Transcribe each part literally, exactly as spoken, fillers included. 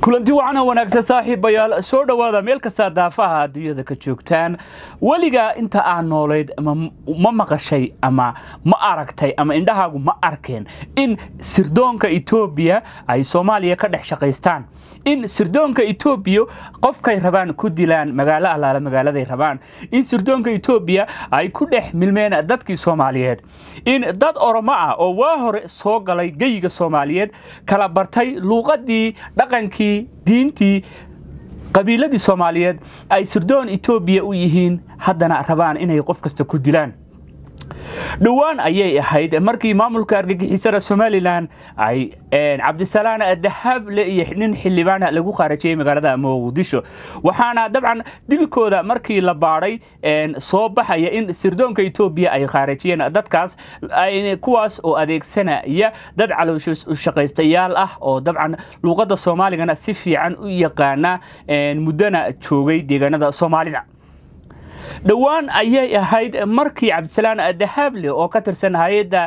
kulanti waxaan wanaagsan saaxiibayaal soo dhawaada meel kasta daafaha adduunyada ka joogtaan waliga inta aan nooleed ma maqashay ama ma aragtay ama indhahaagu ma arkeen in sirdoonka Itoobiya ay Soomaaliya ka dhex shaqeystaan in sirdoonka Itoobiya qofkay rabaan ku dilaan magaalo alaala magaaladay rabaan in sirdoonka Itoobiya ay ku dhex milmeen dadkii Soomaaliyeed in dad Oromo ah oo waa hore soo galay geyiga Soomaaliyeed kala bartay luqadii dhaqankii diintii qabiiladii Soomaaliyeed ay sirdoon Itoobiya u yihiin haddana rabaan inay qof kasta ku dilaan dhawaan ayay ahayd markii maamulka argagixisada Somaliland ay Cabdisalaan Dahable iyo nin xildhibaan lagu qaarajiyay magaalada Muqdisho waxaana dabcan dilkooda markii la baaray soo baxaya in sirdoonka Itoobiya ay qaarajiyeen dadkaas ay kuwaas oo adeegsanaya dad caloosho shaqaystayaal ah oo dabcan luqadda Soomaaliga si fiican u yaqaana mudana joogay deegaanada Soomaalida dhawaan ayay ahayd markii Cabdisalaan Dahable oo ka tirsan hay'adda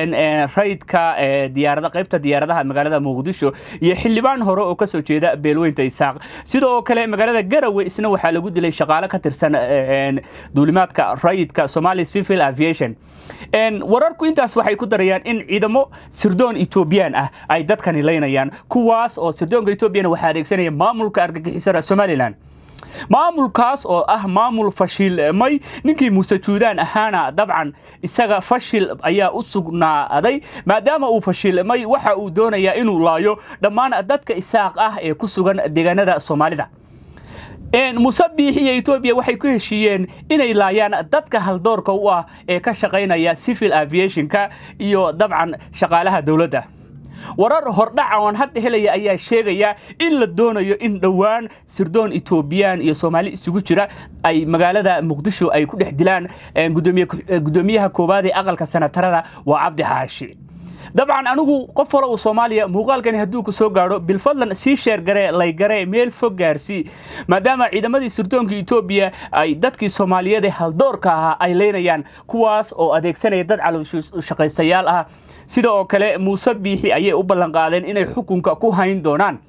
raydka diyaarada qaybta diyaaradaha magaalada Muqdisho iyo xildhibaan hore oo ka soo jeeda beelweynta Isaaq sidoo kale magaalada Garowe isna waxa lagu dilay shaqaale ka tirsan duulimaadka raydka Somali Civil Aviation en wararku intaas waxay ku darayaan in ciidamo sirdoon Itoobiyaan ah ay dadkani leynayaan kuwaas oo sirdoonka Itoobiyana waxa adeegsanaya maamulka argagixisada Somaliland maamulkaas oo ah maamul fashil may ninkii Muuse Juudaan ahaana dabcan isaga fashil ayaa u sugnaaday maadaama uu fashil may waxa uu doonayaa inuu laayo dhammaan dadka Isaaq ah ee ku sugan deegaanada Soomaalida een Musabbixi iyo Itoobiya waxay ku heshiiyeen inay laayaan dadka haldoorka u ah ee ka shaqeynaya civil aviation-ka iyo dabcan shaqaalaha dawladda warar hordhac aan hadda helaya ayaa sheegaya in la doonayo in dhawaan sirdoon Itoobiyaan iyo Soomaali isugu jira ay magaalada Muqdisho ay ku dhex dilaan gudoomiyaha koobaad ee aqalka sanatarada waa Cabdi Xaashi dabcan anigu qof wala oo Soomaaliya muuqaalkan haduu ku soo gaaro bil fadlan si sheer gare lay gare meel fog gaarsi maadaama ciidamadii sirdoonka Itoobiya ay dadkii Soomaaliyeed ee haldoorka ah ay leynayaan kuwaas oo adeegsanaya dad caloosho shaqaystayaal ah sidoo kale Musabbixi ayay u ballan qaadeen inay xukunka ku hayn doonaan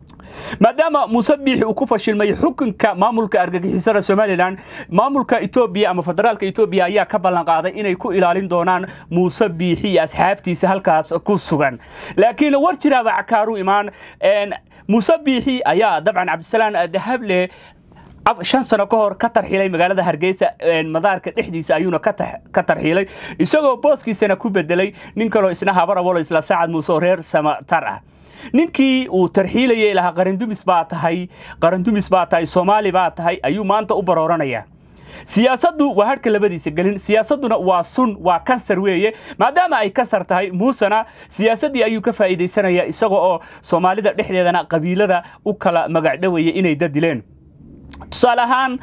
maadaama Musabbixi uu ku fashilmay xukunka maamulka argagixisada Somaliland maamulka Itoobiya ama federaalka Itoobiya ayaa ka ballan qaaday inay ku ilaalin doonaan Musabbixi iyo asxaabtiisa halkaas ku sugan laakiin war jiraaba cakaaru imaan een Musabbixi ayaa dabcan Cabdisalaan Dahable shan sano ka hor ka tarxiilay magaalada Hargeysa madaarka dhexdiisa ayuuna ka tarxiilay isagoo booskiisana ku bedelay nin kale isna habar walo isla Saacad Muuse reer Samatar ah ninkii uu tarxiilayay ilaha qarandumis baa tahay qarandumis baa tahay Soomaali baa tahay ayuu maanta u barooranaya siyaasaddu waa hadka labadiisa galin siyaasaduna waa sun waa kansar weeye maadaama ay kansar tahay Muusana siyaasadii ayuu ka faa'iideysanaya isagoo oo Soomaalida dhexdeedana qabiilada u kala magac dhaweeyay inay dad dileen tusaale ahaan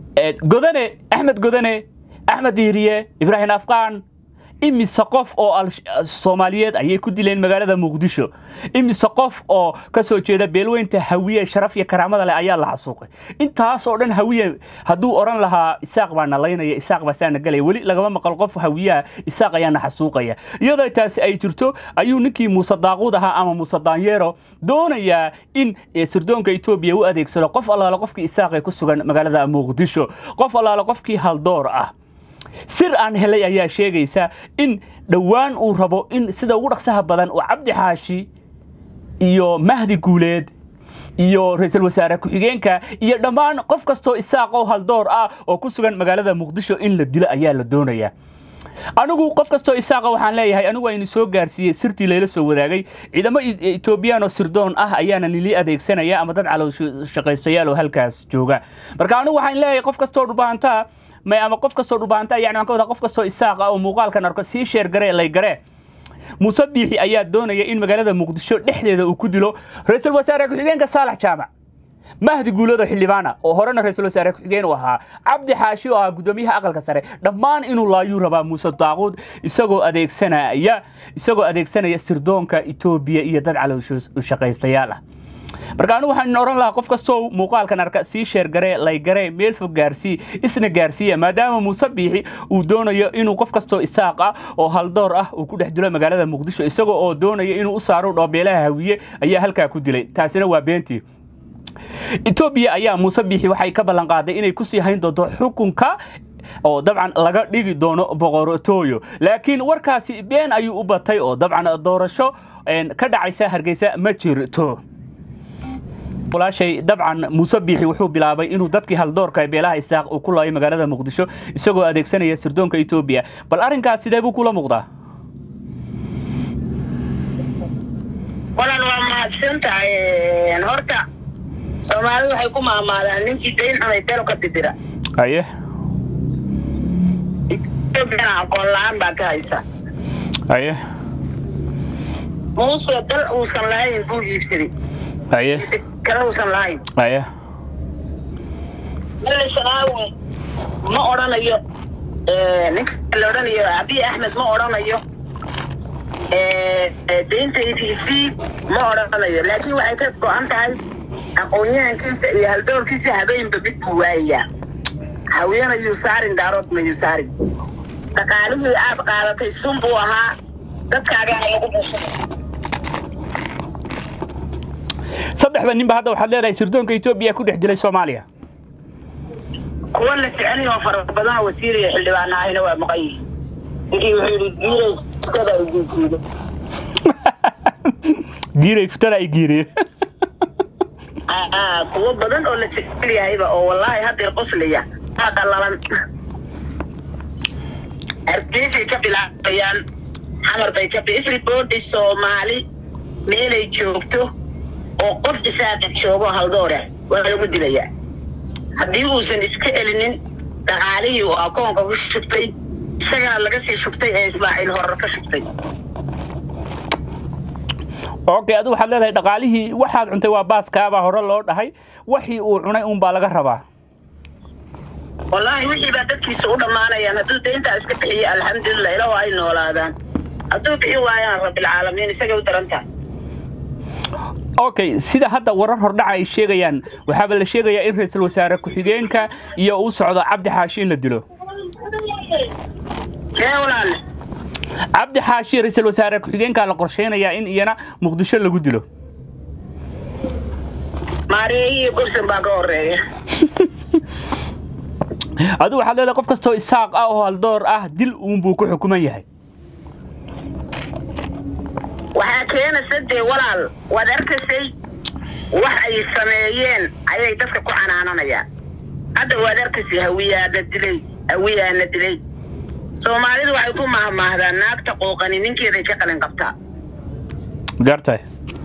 Godane Axmed Godane Axmed Diiriye Ibrahim Afqaan imise qof oo Soomaaliyeed ayay ku dileen magaalada Muqdisho imise qof oo ka soo jeeda beelweynta Hawiye sharaf iyo karaamada leh ayaa la xasuuqay intaas oo dhan Hawiye haduu oran lahaa Isaaq baa nalaynaya Isaaq baa saana galay wali lagama maqal qof Hawiye Isaaq ayaa na xasuuqaya iyadoo taas ay jirto ayuu ninkii Muuse Daaqud aha ama Muuse Daanyeero doonaya in sirdoonka Itoobiya u adeegsado qof allaala qofkii Isaaq ee ku sugan magaalada Muqdisho qof allaala qofkii haldoor ah sir aan helay ayaa sheegaysa in dhawaan uu rabo in sida ugu dhaqsaha badan oo Cabdi Xaashi iyo Mahdi Guuleed iyo ra'iisul wasaare ku xigeenka iyo dhamaan qof kasto Isaaq oo haldoor ah oo ku sugan magaalada Muqdisho in la dilo ayaa la doonaya anigu qof kasto Isaaq waxaan leeyahay anigu aynu soo gaarsiiyay sirtii leela soo wadaagay ciidamo Itoobiyaan oo sirdoon ah ayaana nili adeegsanaya ama dad caloosho shaqaystayaal oo halkaas jooga marka anigu waxaan leeyahay qof kasto dhubaanta ma ama qof kasto dhubaanta yaani aan ka wada qof kasto Isaaq oo muuqaalkan arko si sheer gare lay gare Musabbixi ayaa doonaya in magaalada Muqdisho dhexdeeda uu ku dilo ra'iisul wasaare ku xigeenka Saalax Jaamac Mahdi Guuleed xildhibaana oo horena ra'iisul wasaare ku xigeen u ahaa Cabdi Xaashi oo ah gudoomiyaha aqalka sare dhammaan inuu laayo raba Muuse Daaqud isagoo adeegsanaya isagoo adeegsanaya sirdoonka Itoobiya iyo dad caloosho shaqaystayaal ah marka anigu waxaan oran lahaa qof kastoo muuqaalkan arka sii sheer garee lay garee meel fog gaarsii isna gaarsiiya maadaama Muuse Biixi uu doonayo inuu qof kastoo isaaq ah oo haldoor ah uu ku dhex dilo magaalada Muqdisho isagoo oo doonayo inuu u saaro dhoobeelaha hawiye ayaa halkaa ku dilay taasina waa beentii Ethiopia ayaa Muuse Biixi waxay ka ballan qaaday inay ku sii hayn doonto xukunka oo dabcan laga dhigi doono boqortooyo laakiin warkaasi been ayuu u batay oo dabcan doorasho ka dhacaysa Hargeysa ma jirto walaashay dabcan Muuse Biixi wuxuu bilaabay inuu dadkii haldoorka beelaha isaaq uu ku laayay magaalada Muqdisho isagoo adeegsanaya sirdoonka Ethiopia bal arrinkaas sidee buu kula muuqdaa walaan waa mahadsantahay horta Soomaalidu waxay ku maamaadaan ninkii deyn xumay beel ka dibira aye Ethiopia aqoon la'aan baa ka haysa aye Muuse dal uusan lahayn buu iibsaday aye kala uusan lahayn aye meel sanaawi ma oranayo ee ninka la oranayo Abiy Ahmed ma oranayo ee deynta E T C ma oranayo laakiin waxay ka go'an tahay aqoonyahankiisa iyo haldoorkiisa habeenba mid buu waayaa haweenay uu saarin daarood ma uu saarin dhaqaalihii aad qaadatay sun buu ahaa dadkaaga lagu buuxin saddexda ninba hadda waxaad leedahay sirdoonka Ethiopia ku dhex dilay Soomaaliya kuwa la jecel yahay fara badan wasiir iyo xildhibaan ahayna waa maqay intii wuxuu yiri giiray tukada ay giiray giiray futara ay giiray ah kuwa badan oo la jecel yahayba oo wallahi hadda qoslaya hada laban arkiisi ka bilaabayaan xamar bay ka everybody Soomaali meelay joogto oo qof isaaq joogo haldoore waa lagu dilayaa haddii uusan iska elinin dhaqaalihii oo akoonka ku shubtay isagana laga sii shubtay ee Ismaaciil hore ka shubtay okay adu waxaad leedahay dhaqaalihii waxaad cuntay waa baaskaaba hore loo dhahay wixii uu cunay un baa laga rabaa wallahi wixii baa dadkiisa u dhamaanayaan hadduu deynta iska bixiyo alxamdulillah ilaa ay noolaadaan hadduu bixiyo waayaan rabbil caalamiin isaga u daranta okay sida hadda warar hordhac ay sheegayaan waxa la sheegayaa in ra'iisul wasaare ku xigeenka iyo uu socdo Cabdi Xaashi in la dilo ee walaal Cabdi Xaashi ra'iisul wasaare ku xigeenka la qorsheynayaa in iyana Muqdisho lagu dilo Maariyo kursi baa ka horeeya adu waxa leedahay qof kasto isaaq ah oo haldoor ah dil uun buu ku xukuman yahay waxa keena saddex walaal wad arkasay wax ay sameeyeen ayay dadka ku canaananayaan hadda wad arkasay hawiyaada dilay hawiyaana dilay Soomaalidu waxay ku mahmaahdaan naagta qooqani ninkeeda ka qalin qabtaa gartay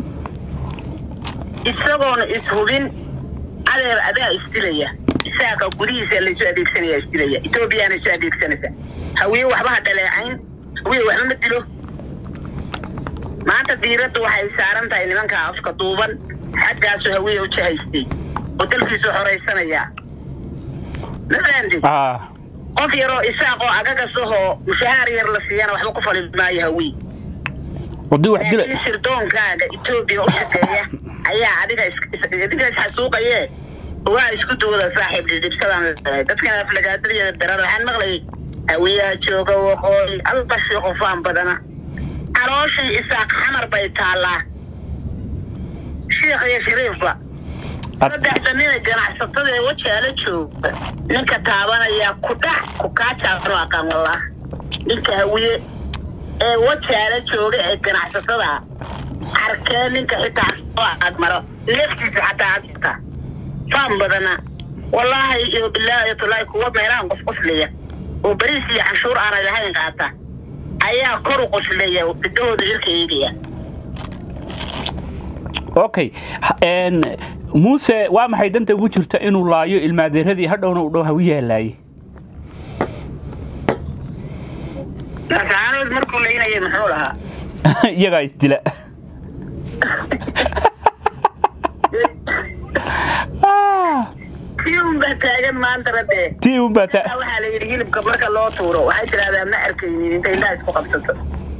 isagoona ishubin adeer adaa isdilaya isaaqa gudihiisa la soo adeegsanaya isdilaya Ethiopia na soo adeegsanaysa hawiye waxba dhaleecayn hawiye waxba ma dilo maanta diiradu waxay saaran tahay nimanka afka duuban xaggaas hawiye u jahaystay oo dalkiisu xoreysanaya nadandi ah qof yaro isaaqo agaga soo mushaar yar la siiyana waxba ku falin maayo hawiye wadii wax dilo sirdoonkaaga Ethiopia u shaqeeya ayaa adiga adiga xasuuqaye waa isku duwada saaxiib dhibsadan dadka aflagaadada darar waxaan maqlay hawiyaha jooga waqooyi alba sheekh faan badana arooshi isaaq xamar bay taalaa sheekh iyo shariifba saddexda nin ganacsatada ee wajaale jooga ninka taabanaya ku dhac ku kaajaaro aqaan wallah ninka hawiye ee wajaale jooga ee ganacsatada arkeen ninka xitaa soo agmaro leftiisa xataa agta faan badana wallahi iyo billahi tulay kuwa meelaan qos qosliya oo bariis iyo canshuur aan lahayn qaata ayaa kor u qosleeya bidooda ilkeeyay okay en Muuse waa maxay danta ugu jirta inuu laayo ilmaadeeradii hadhowna u dhow hawiye laayay tasaanad markuu leeyahay muxuu lahaa iyaga isdila tium bataagan maanta rade tium bata waxa la yiri hilibka marka loo tuuro waxay tiraahdaa ma arkaynin inta inta isku qabsato